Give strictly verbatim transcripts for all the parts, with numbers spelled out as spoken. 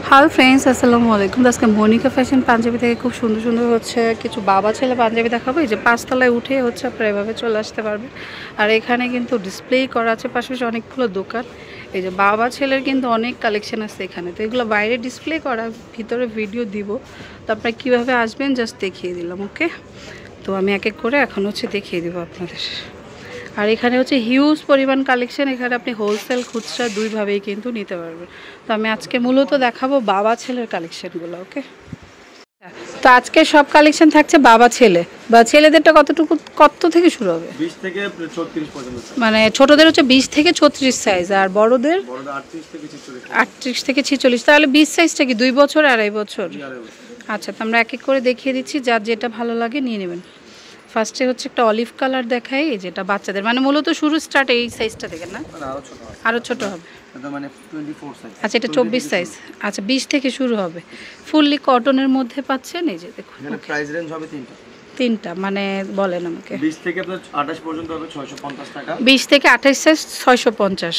Hello friends, আসসালামু আলাইকুম। আজকে মনিকা ফ্যাশন পাঞ্জাবি থেকে খুব সুন্দর সুন্দর হচ্ছে কিছু বাবা ছেলে পাঞ্জাবি দেখাবো। এই যে পাঁচতলায় উঠে হচ্ছে আপনারা এভাবে চলে আসতে পারবেন। আর এখানে কিন্তু ডিসপ্লে করা আছে, পাশাপাশি অনেকগুলো দোকান। এই যে বাবা ছেলের কিন্তু অনেক কালেকশন আছে এখানে। তো এগুলো বাইরে ডিসপ্লে করা, ভিতরে ভিডিও দিব। তো আপনারা কীভাবে আসবেন জাস্ট দেখিয়ে দিলাম। ওকে, তো আমি এক এক করে এখন হচ্ছে দেখিয়ে দিব আপনাদের। আর এখানে হচ্ছে হিউজ পরিমাণ কালেকশন। এখানে আপনি হোলসেল খুচরা দুইভাবেই কিন্তু নিতে পারবেন। তো আমি আজকে মূলত দেখাবো বাবা ছেলের কালেকশনগুলো। ওকে, তো আজকে সব কালেকশন থাকছে বাবা ছেলে। বা ছেলেদেরটা কতটুকু কত থেকে শুরু হবে? বিশ থেকে ছত্রিশ পর্যন্ত। মানে ছোটদের হচ্ছে বিশ থেকে ছত্রিশ সাইজ, আর বড়দের আটত্রিশ থেকে ছেচল্লিশ। আটত্রিশ থেকে ছেচল্লিশ। তাহলে বিশ সাইজটা কি দুই বছর আড়াই বছর? আচ্ছা, তো আমরা এক এক করে দেখিয়ে দিচ্ছি, যার যেটা ভালো লাগে নিয়ে নেবেন। ফার্স্টে হচ্ছে একটা অলিভ কালার দেখাই, যেটা বাচ্চাদের, মানে মূলত শুরু স্টার্ট এই সাইজটা থেকে না, আরও ছোট হবে। আচ্ছা, এটা চব্বিশ সাইজ। আচ্ছা, বিশ থেকে শুরু হবে। ফুললি কটনের মধ্যে পাচ্ছেন। এই যে দেখুন, প্রাইস রেঞ্জ হবে তিনটা তিনটা মানে বলেন আমাকে। বিশ থেকে আপনার আঠাশ পর্যন্ত হবে ছয়শো পঞ্চাশ টাকা। বিশ থেকে আঠাশ সাইজ ছয়শো পঞ্চাশ।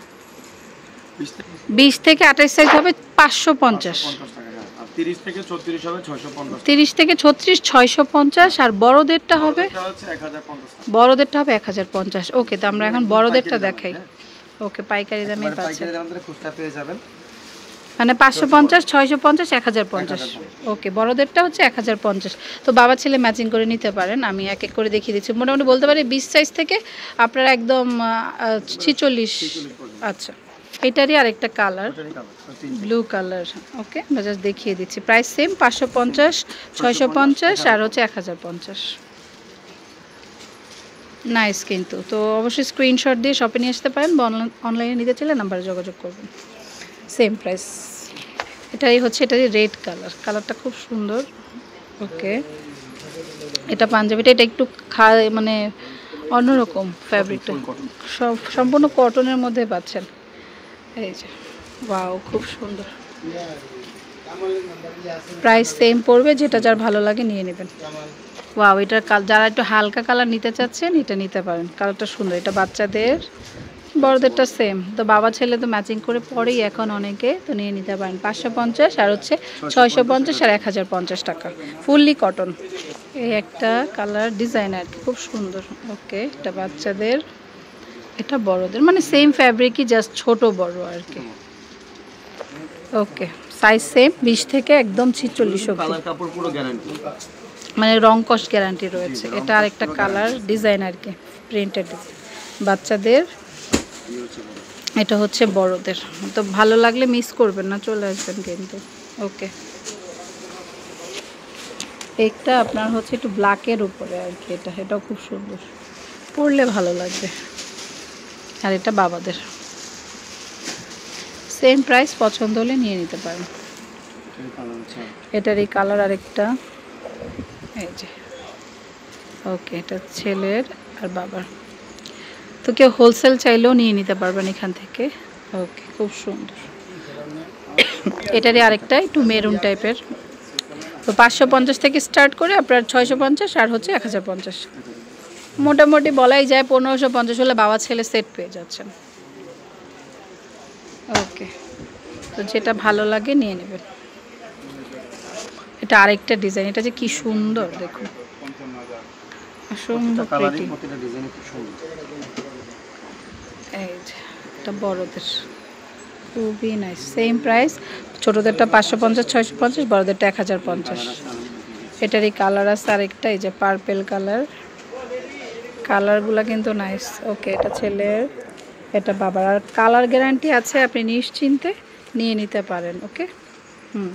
বিশ থেকে আঠাশ সাইজ হবে পাঁচশো পঞ্চাশ। তিরিশ থেকে ছত্রিশ হবে ছয়শো পঞ্চাশ। তিরিশ থেকে ছত্রিশ ছয়শো পঞ্চাশ। আর বড়দেরটা হবে বড়দেরটা হবে এক হাজার পঞ্চাশ। ওকে, তো আমরা এখন বড়দেরটা দেখাই। ওকে, পাইকারি দামে পাচ্ছেন, মানে পাঁচশো পঞ্চাশ, ছয়শো পঞ্চাশ, এক হাজার পঞ্চাশ। ওকে, বড়দেরটা হচ্ছে এক হাজার পঞ্চাশ। তো বাবা ছেলে ম্যাচিং করে নিতে পারেন। আমি এক এক করে দেখিয়ে দিচ্ছি। মোটামুটি বলতে পারি বিশ সাইজ থেকে আপনারা একদম ছিচল্লিশ। আচ্ছা, এটারই আরেকটা কালার ব্লু কালার। ওকে, আমরা জাস্ট দেখিয়ে দিচ্ছি। প্রাইস সেম, পাঁচশো পঞ্চাশ, ছয়শো পঞ্চাশ আর হচ্ছে এক হাজার পঞ্চাশ। নাইস কিন্তু। তো অবশ্যই স্ক্রিনশট দিয়ে শপে নিয়ে আসতে পারেন, বা অনলাইনে নিতে চাইলে নাম্বারে যোগাযোগ করবেন। Same price. এটাই হচ্ছে, এটারই রেড কালার। কালারটা খুব সুন্দর। ওকে, এটা পাঞ্জাবিটা, এটা একটু খা মানে অন্যরকম ফ্যাব্রিকটা, সব সম্পূর্ণ কটনের মধ্যে পাচ্ছেন। এই যে ওয়াও, খুব সুন্দর। প্রাইস সেম পড়বে, যেটা যার ভালো লাগে নিয়ে নেবেন। ওয়াও, এটার যারা একটু হালকা কালার নিতে চাচ্ছেন এটা নিতে পারেন। কালারটা সুন্দর। এটা বাচ্চাদের, বড়দেরটা সেম। তো বাবা ছেলে তো ম্যাচিং করে পরেই এখন অনেকে, তো নিয়ে নিতে পারেন। পাঁচশো পঞ্চাশ আর হচ্ছে ছয়শো পঞ্চাশ আর এক হাজার পঞ্চাশ টাকা। Fully cotton. এই একটা কালার ডিজাইন আর কি, খুব সুন্দর। ওকে, এটা বাচ্চাদের, এটা বড়দের, মানে সেম ফ্যাব্রিকই, জাস্ট ছোট বড় আর কি। ওকে, সাইজ সেম, বিশ থেকে একদম ছিচল্লিশ অবধি, মানে রং কস গ্যারান্টি রয়েছে। এটা আরেকটা কালার ডিজাইন আর কি, প্রিন্টেড বাচ্চাদের। এটা হচ্ছে বড়দের। তো ভালো লাগলে মিস করবেন না, চলে আসবেন কিন্তু। ওকে, একটা আপনার হচ্ছে একটু ব্ল্যাকের উপরে আর কি, এটা এটাও খুব সুন্দর, পরলে ভালো লাগবে। আর এটা বাবাদের, সেম প্রাইস, পছন্দ হলে নিয়ে নিতে পারেন। এটার এই কালার আরেকটা, এই যে। ওকে, এটা ছেলের আর বাবার। তো কেউ হোলসেল চাইলেও নিয়ে নিতে পারবেন এখান থেকে। ওকে, খুব সুন্দর। এটারই আরেকটা একটু মেরুন টাইপের। তো পাঁচশো পঞ্চাশ থেকে স্টার্ট করে আপনার ছয়শো পঞ্চাশ আর হচ্ছে এক হাজার পঞ্চাশ। মোটামুটি বলাই যায় পনেরোশো পঞ্চাশ হলে বাবা ছেলে সেট পেয়ে যাচ্ছেন। ওকে, তো যেটা ভালো লাগে নিয়ে নেবেন। এটা আরেকটা ডিজাইন। এটা যে কি সুন্দর দেখুন, সুন্দর প্রিটি। এই যে এটা বড়দের, খুবই নাইস। সেম প্রাইস, ছোটোদেরটা পাঁচশো পঞ্চাশ, ছয়শো পঞ্চাশ, বড়দেরটা এক হাজার পঞ্চাশ। এটারই কালার আছে আরেকটা, এই যে পার্পেল কালার। কালারগুলো কিন্তু নাইস। ওকে, এটা ছেলের, এটা বাবার। আর কালার গ্যারান্টি আছে, আপনি নিশ্চিন্তে নিয়ে নিতে পারেন। ওকে, হুম,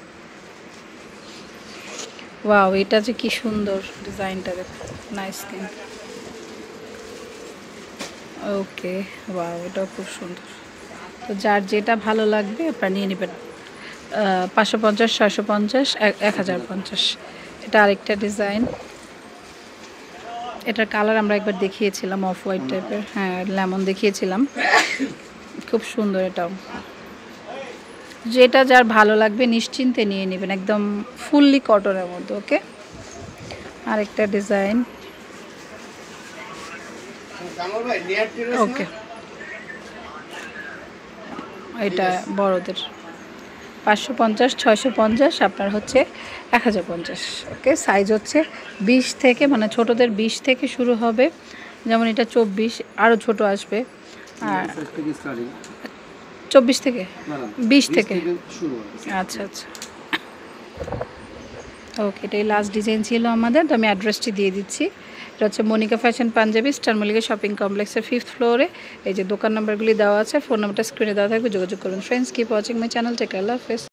ওয়াও, এটা যে কি সুন্দর ডিজাইনটা, দেখুন, নাইস কিন্তু। ওকে, ওয়াও, এটাও খুব সুন্দর। তো যার যেটা ভালো লাগবে আপনারা নিয়ে নেবেন। পাঁচশো পঞ্চাশ, ছয়শো পঞ্চাশ, এক হাজার পঞ্চাশ। এটা আরেকটা ডিজাইন। এটার কালার আমরা একবার দেখিয়েছিলাম, অফ হোয়াইট টাইপের, হ্যাঁ লেমন দেখিয়েছিলাম, খুব সুন্দর। এটাও যেটা যার ভালো লাগবে নিশ্চিন্তে নিয়ে নেবেন, একদম ফুললি কটনের মধ্যে। ওকে, আরেকটা ডিজাইন। ওকে, এটা বড়দের। পাঁচশো পঞ্চাশ ছয়শো পঞ্চাশ আপনার হচ্ছে এক হাজার পঞ্চাশ। ওকে, সাইজ হচ্ছে বিশ থেকে, মানে ছোটোদের বিশ থেকে শুরু হবে, যেমন এটা চব্বিশ, আরও ছোট আসবে। আর চব্বিশ থেকে বিশ থেকে আচ্ছা আচ্ছা ওকে, এটাই লাস্ট ডিজাইন ছিল আমাদের। তো আমি অ্যাড্রেসটি দিয়ে দিচ্ছি। এটা হচ্ছে Monika fashion Punjabi, star Mallika shopping কমপ্লেক্সের ফিফথ ফ্লোরে। এই যে দোকান নাম্বারগুলি দেওয়া আছে, ফোন নাম্বারটা স্ক্রিনে দেওয়া থাকবে, যোগাযোগ করুন। Friends, keep watching my channel, take care, আল্লাহ হাফেজ।